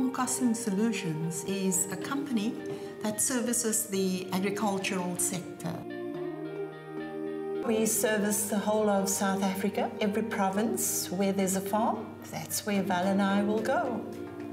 Farm Costing Solutions is a company that services the agricultural sector. We service the whole of South Africa, every province where there's a farm. That's where Val and I will go.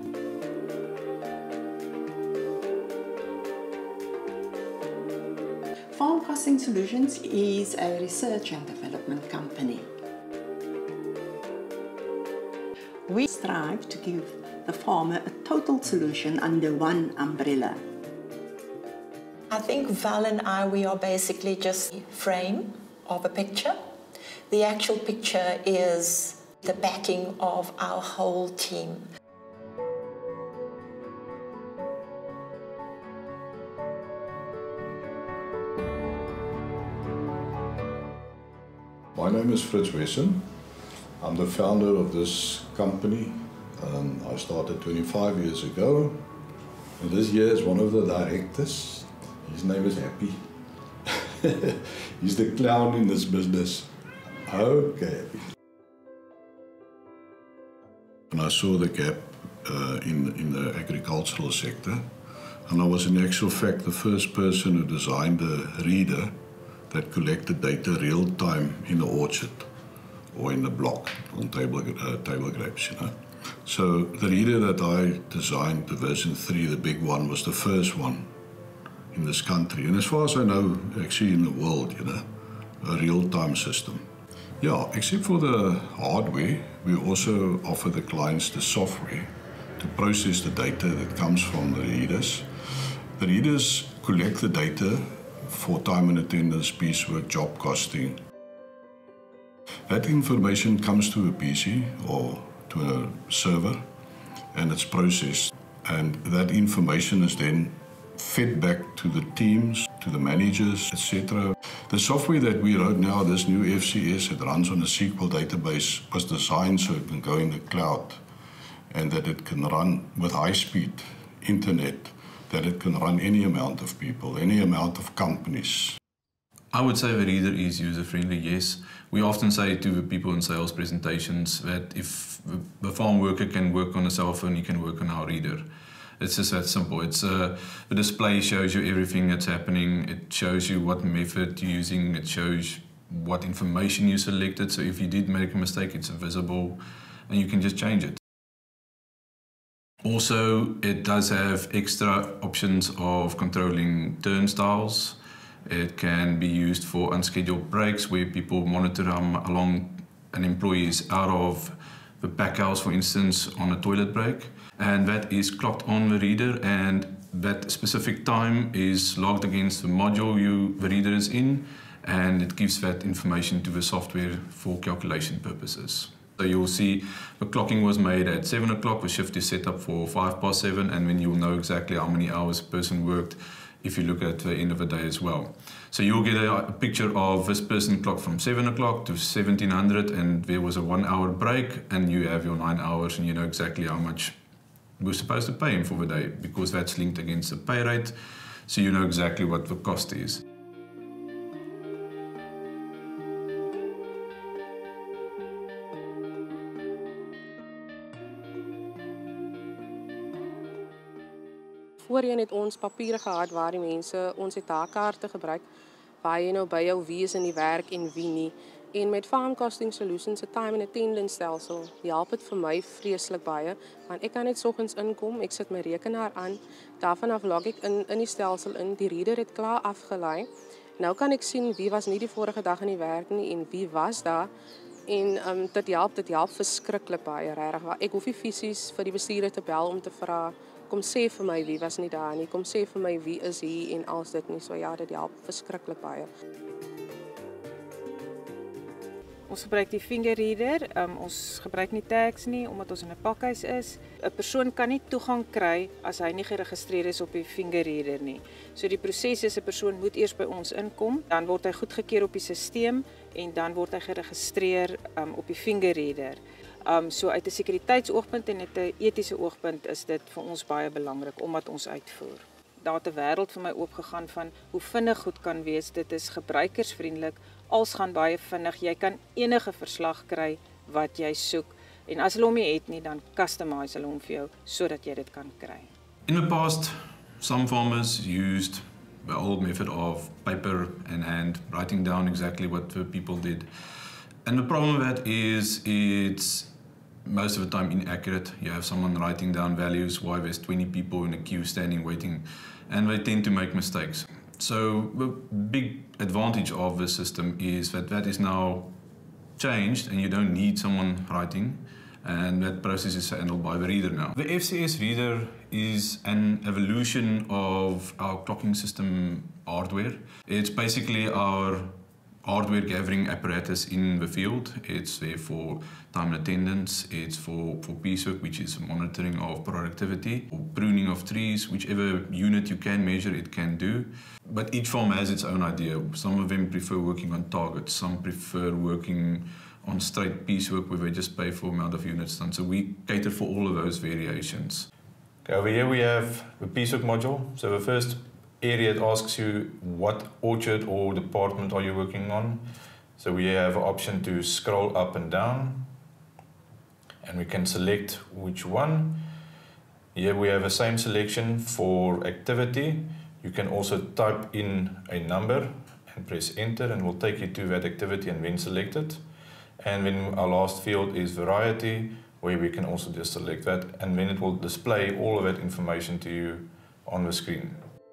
Farm Costing Solutions is a research and development company. We strive to give the farmer a total solution under one umbrella. I think Val and I, we are basically just a frame of a picture. The actual picture is the backing of our whole team. My name is Fritz Wesson. I'm the founder of this company. I started 25 years ago. And this year is one of the directors. His name is Happy. He's the clown in this business. Okay, Happy. And I saw the gap in the agricultural sector. And I was in actual fact the first person who designed a reader that collected data real time in the orchard or in the block on table grapes, you know. So the reader that I designed, the version 3, the big one, was the first one in this country. And as far as I know, actually in the world, you know, a real-time system. Yeah, except for the hardware, we also offer the clients the software to process the data that comes from the readers. The readers collect the data for time and attendance, piecework, job costing. That information comes to a PC or to a server and it's processed. And that information is then fed back to the teams, to the managers, etc. The software that we wrote now, this new FCS, it runs on a SQL database, was designed so it can go in the cloud and that it can run with high-speed internet, that it can run any amount of people, any amount of companies. I would say the reader is user-friendly, yes. We often say to the people in sales presentations that if the farm worker can work on a cell phone, he can work on our reader. It's just that simple. The display shows you everything that's happening. It shows you what method you're using. It shows what information you selected. So if you did make a mistake, it's visible and you can just change it. Also, it does have extra options of controlling turnstiles. It can be used for unscheduled breaks where people monitor how long an employee is out of the pack house, for instance, on a toilet break. And that is clocked on the reader, and that specific time is logged against the module the reader is in, and it gives that information to the software for calculation purposes. So you'll see the clocking was made at 7 o'clock, the shift is set up for 7:05, and then you'll know exactly how many hours a person worked if you look at the end of the day as well. So you'll get a picture of this person clocked from 7 o'clock to 1700, and there was a 1 hour break, and you have your 9 hours, and you know exactly how much we're supposed to pay him for the day, because that's linked against the pay rate, so you know exactly what the cost is. Voorheen het ons papiere gehad waar die mense ons het taakkaarte gebruik waar jy nou by jou wie is in die werk en wie nie. En met Farm Costing Solutions se time and attendance stelsel help dit vir my vreeslik baie, want ek kan net soggens inkom, ek sit my rekenaar aan, daarvan af log ek in die stelsel in, die reader het klaar afgelaai. Nou kan ek sien wie was nie die vorige dag in die werk nie en wie was daar. En dit help verskriklik baie regtig. Ek hoef nie fisies vir die bestuurder te bel om te vra kom sê vir my wie was nie daar nie, kom sê vir my wie is hier en als dit nie. So ja, dit help verskriklik baie. Ons gebruik die finger reader, ons gebruik nie tags nie, omdat ons in 'n pakhuis is. 'n Persoon kan nie toegang kry as hy nie geregistreer is op die finger reader nie. So die proses is 'n persoon moet eers by ons inkom, dan word hy goedgekeur op die stelsel en dan word hy geregistreer op die finger reader. So uit 'n sekuriteitsoogpunt en uit 'n etiese oogpunt is dit vir ons baie belangrik omdat ons uitvoer. Daar het 'n wêreld vir my oopgegaan van hoe vinnig goed kan wees. Dit is gebruikersvriendelik. Alles gaan baie vinnig. Jy kan enige verslag kry wat jy soek. En as hulle hom nie het nie, dan customise hulle hom vir jou sodat jy dit kan kry. In the past, some farmers used the old method of paper and hand, writing down exactly what the people did. And the problem with that is it's most of the time inaccurate. You have someone writing down values while there's 20 people in a queue standing waiting, and they tend to make mistakes. So the big advantage of the system is that that is now changed and you don't need someone writing, and that process is handled by the reader now. The FCS reader is an evolution of our clocking system hardware. It's basically our hardware gathering apparatus in the field. It's there for time and attendance, it's for piecework, which is monitoring of productivity, or pruning of trees, whichever unit you can measure, it can do. But each farm has its own idea. Some of them prefer working on targets, some prefer working on straight piecework where they just pay for amount of units done. So we cater for all of those variations. Okay, over here we have the piecework module. So the first area, it asks you what orchard or department are you working on. So we have an option to scroll up and down, and we can select which one. Here we have the same selection for activity. You can also type in a number and press enter, and we'll take you to that activity and then select it. And then our last field is variety, where we can also just select that, and then it will display all of that information to you on the screen.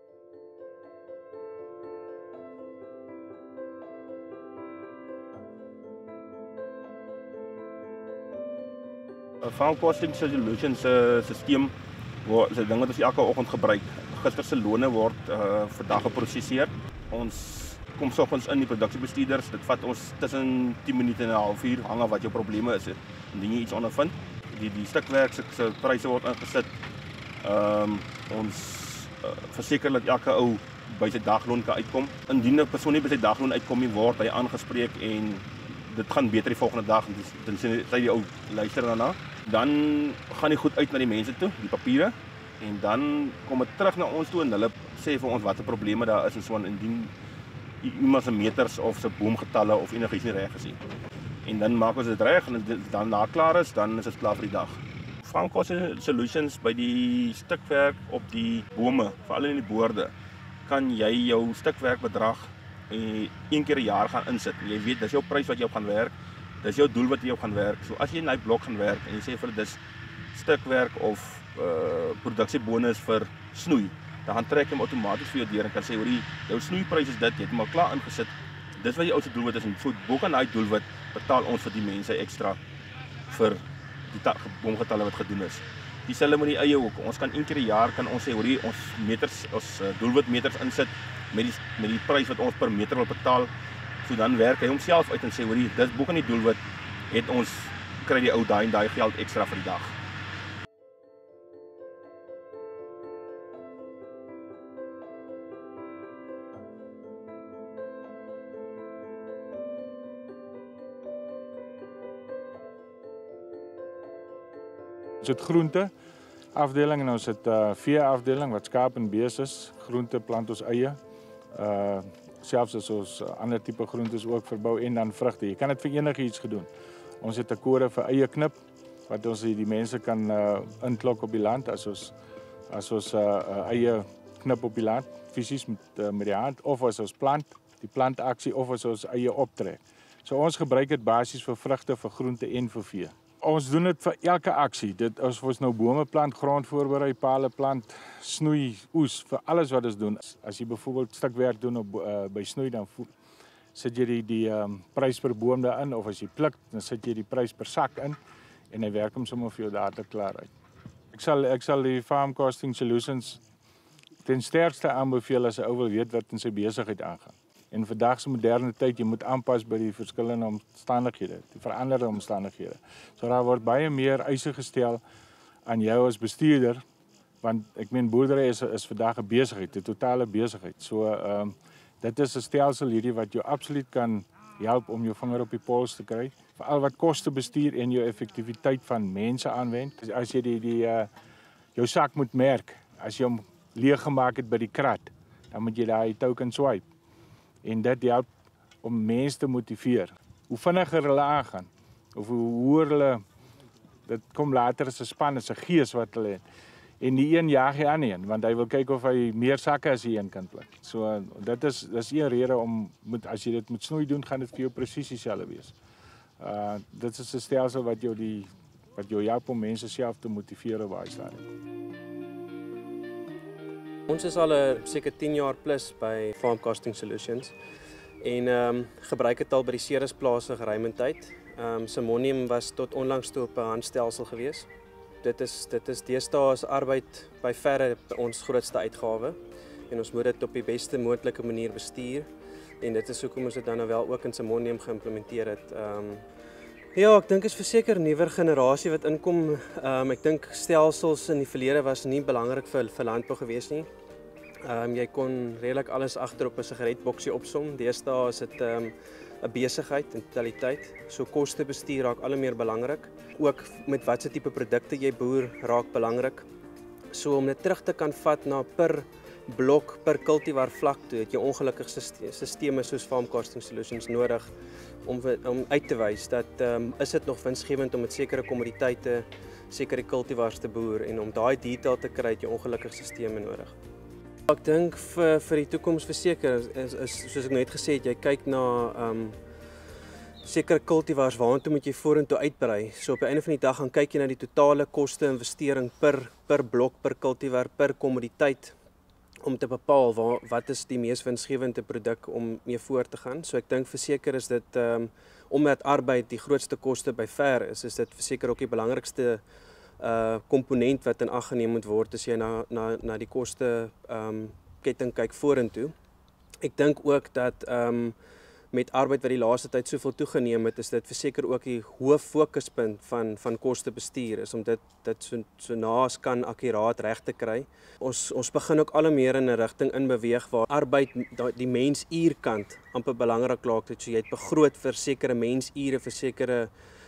Farm Costing Solutions systeem is 'n ding wat ons elke oggend gebruik. Gister se lone word vandag geprosesseer. Ons kom soggens in die produksiebestuurders. Dit vat ons tussen 10 minute en 'n halfuur, hang af wat jou probleme is. Indien jy iets ondervind, die stukwerk se pryse word ingesit. Ons verseker dat elke ou by sy dagloon kan uitkom. Indien 'n persoon nie by sy dagloon uitkom nie, word hy aangespreek en dit gaan beter die volgende dag. Dan sê die ou luister daarna. Dan gaan die goed uit na die mense toe, die papiere, en dan kom dit terug na ons toe en hulle sê vir ons wat se probleme daar is en so aan, indien iemand se meters of se boomgetalle of enigiets nie reg is nie. En dan maak ons dit reg en dan na klaar is, dan is dit klaar vir die dag. Farm Costing Solutions by die stukwerk op die bome, veral in die boorde, kan jy jou stukwerkbedrag een keer 'n jaar gaan insit. Jy weet, dis jou prys wat jy op gaan werk. Dis jou doel wat jy op gaan werk. So as jy in daai blok gaan werk en jy sê vir dis stukwerk of produksiebonus vir snoei, dan gaan trek hom outomaties vir jou deur en kan sê, hoorie, jou snoeiprys is dit, jy het hom al klaar ingesit. Dis wat jou oudste doelwit is, en so bo kan daai doelwit betaal ons vir die mense ekstra vir die boomgetalle wat gedoen is. Dieselfde met die eie ook. Ons kan een keer 'n jaar kan ons sê, hoorie, ons meters, ons doelwitmeters insit met die prys wat ons per meter wil betaal. So dan werk hy homself uit en sê, hoorie, dis bo kan die doelwit, het ons kry die ou daai en daai geld ekstra vir die dag. Ons het groente afdeling en ons het vee afdeling wat skaap en bees is. Groente plant ons eie. Selfs as ons ander tipe groentes ook verbou en dan vrugte. Jy kan dit vir enigiets gedoen. Ons het 'n kode vir eie knip wat ons die mense kan inklok op die land as ons eie knip op die land fisies met die hand, of as ons plant, die plantaksie, of as ons eie optrek. So ons gebruik dit basies vir vrugte, vir groente en vir vee. Ons doen dit vir elke aksie. Dit as ons nou bome plant, grond voorberei, pale plant, snoei, oes, vir alles wat ons doen. As jy byvoorbeeld stukwerk doen by snoei, dan sit jy die prys per boom daarin, of as jy pluk, dan sit jy die prys per sak in en hy werk hom sommer vir jou daar klaar uit. Ek sal die Farm Costing Solutions ten sterkste aanbeveel as 'n ou wil weet wat in sy besigheid aangaan. En vandag se moderne tyd, jy moet aanpas by die verskillende omstandighede, die veranderde omstandighede. So daar word baie meer eise gestel aan jou as bestuurder, want ek meen boerdery is vandag 'n besigheid, 'n totale besigheid. So dit is 'n stelsel hierdie wat jou absoluut kan help om jou vinger op die pols te kry, veral wat koste bestuur en jou effektiwiteit van mense aanwend. As jy jou sak moet merk, as jy hom leeg gemaak het by die krat, dan moet jy daai token swipe. En dit help om mense te motiveer. Hoe vinniger hulle aangaan, of hoe hoër hulle dit kom later as 'n span, as 'n gees wat hulle het. En die een jaag die ander een, want hy wil kyk of hy meer sakke as die een kan pluk. So dis een rede om as jy dit met snoei doen, gaan dit vir jou presies dieselfde wees. Dit is 'n stelsel wat jou help om mense self te motiveer op daai stadium. Ons is al seker 10 jaar plus by Farm Costing Solutions en gebruik dit al by die Ceresplase geruime tyd. Simonium was tot onlangs toe op 'n handstelsel gewees. Dit is deesdae as arbeid by verre ons grootste uitgawe en ons moet dit op die beste moontlike manier bestuur en dit is hoekom ons dit dan nou wel ook in Simonium geïmplementeer het. Ja, ek dink is verseker 'n nuwer generasie wat inkom. Ek dink stelsels in die verlede was nie belangrik vir landbou gewees nie. Jy kon redelik alles agter op 'n sigaretboksie opsom. Deesdae is dit 'n besigheid in totaliteit. So kostebestuur raak al hoe meer belangrik. Ook met watse tipe produkte jy boer raak belangrik. So om dit terug te kan vat na per blok, per cultivar vlak toe, het jy ongelukkig sisteme soos Farm Costing Solutions nodig om uit te wys dat is dit nog winsgewend om met sekere kommoditeite, sekere cultivars te boer en om daai detail te kry, het jy ongelukkig sisteme nodig. Ek dink vir die toekoms verseker is soos ek net gesê het, jy kyk na sekere cultivars waartoe moet jy vorentoe uitbrei. So op die einde van die dag gaan kyk jy na die totale koste investering per blok, per cultivar, per kommoditeit om te bepaal wat is die mees winsgewende produk om mee voort te gaan. So ek dink verseker is dit omdat arbeid die grootste koste by ver is dit verseker ook die belangrikste komponent wat in ag geneem moet word as jy na die koste ketting kyk vorentoe. Ek dink ook dat met arbeid wat die laaste tyd soveel toegeneem het, is dit verseker ook die hoë fokuspunt van kostebestuur is om dit so na as kan akkuraat reg te kry. Ons begin ook al meer in 'n rigting inbeweeg waar arbeid die mensuurkant amper belangrik raak. So jy het begroot vir sekere mensure vir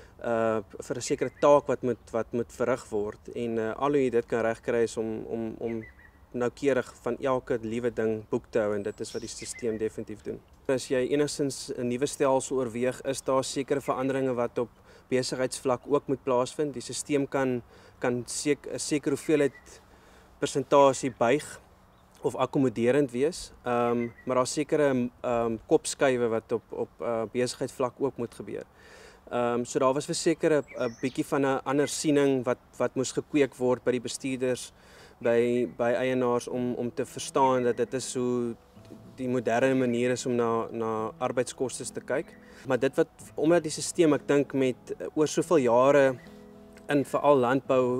'n sekere taak wat moet verrig word en al hoe jy dit kan regkry is om noukeurig van elke liewe ding boek te hou en dit is wat die stelsel definitief doen. As jy enigstens 'n nuwe stelsel oorweeg, is daar sekere veranderinge wat op besigheidsvlak ook moet plaasvind. Die stelsel kan 'n sekere hoeveelheid persentasie buig of akkommoderend wees, maar daar's sekere kopskuive wat op besigheidsvlak ook moet gebeur. So daar was verseker 'n bietjie van 'n ander siening wat moes gekweek word by die bestuurders, by eienaars om te verstaan dat dit is hoe die moderne manier is om na arbeidskoste te kyk. Maar omdat die stelsel ek dink met oor soveel jare in veral landbou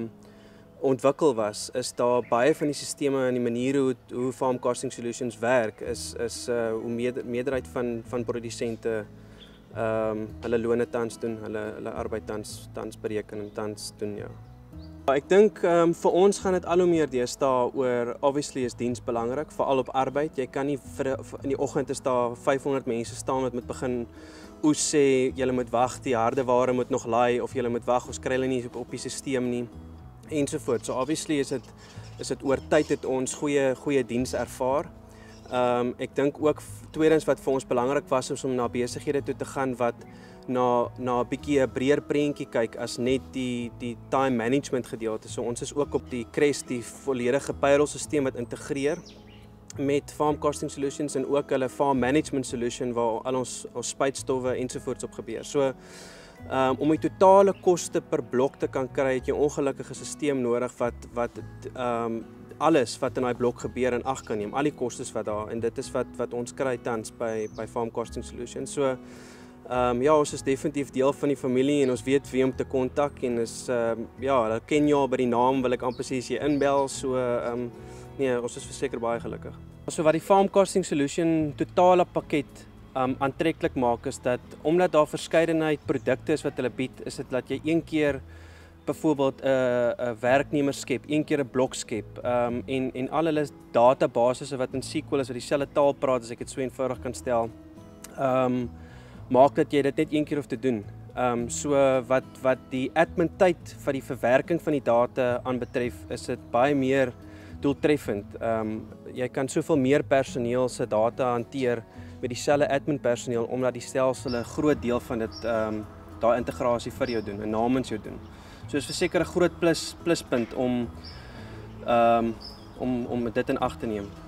ontwikkel was, is daar baie van die sisteme en die maniere hoe Farm Costing Solutions werk is hoe meerderheid van produsente hulle lone tans doen, hulle arbeid tans bereken en tans doen, ja. Ek dink vir ons gaan dit al hoe meer deesdae oor, obviously is diens belangrik, veral op arbeid. Jy kan nie in die oggend is daar 500 mense staan wat moet begin oes sê, julle moet wag, die harde ware moet nog laai, of julle moet wag, ons kry hulle nie op die stelsel nie, ensovoort. So obviously is dit oor tyd het ons goeie diens ervaar. Ek dink ook tweedens wat vir ons belangrik was is om na besighede toe te gaan wat na 'n bietjie 'n breër prentjie kyk as net die time management gedeelte. So ons is ook op die Crest, die volledige payroll-sisteem wat integreer met Farm Costing Solutions en ook hulle Farm Management Solution waar al ons spuitstowwe ensovoorts op gebeur. So om die totale koste per blok te kan kry, het jy 'n ongelukkige stelsel nodig wat alles wat in daai blok gebeur in ag kan neem, al die kostes wat daar, en dit is wat ons kry tans by Farm Costing Solutions. So ja, ons is definitief deel van die familie en ons weet wie om te kontak en is ja, hulle ken jou by die naam, wil ek amper sê as jy inbel, so nee, ons is verseker baie gelukkig. So wat die Farm Costing Solution totale pakket aantreklik maak is dat omdat daar verskeidenheid produkte is wat hulle bied, is dit dat jy een keer byvoorbeeld 'n werknemer skep, een keer 'n blok skep en al hulle databasisse wat in SQL is wat dieselfde taal praat, as ek dit so eenvoudig kan stel, maak dat jy dit net een keer hoef te doen. So wat die admin tyd van die verwerking van die data aanbetref, is dit baie meer doeltreffend. Jy kan soveel meer personeel se data hanteer met dieselfde admin personeel omdat die stelsel 'n groot deel van dit daai integrasie vir jou doen en namens jou doen. So is verseker 'n groot pluspunt om dit in ag te neem.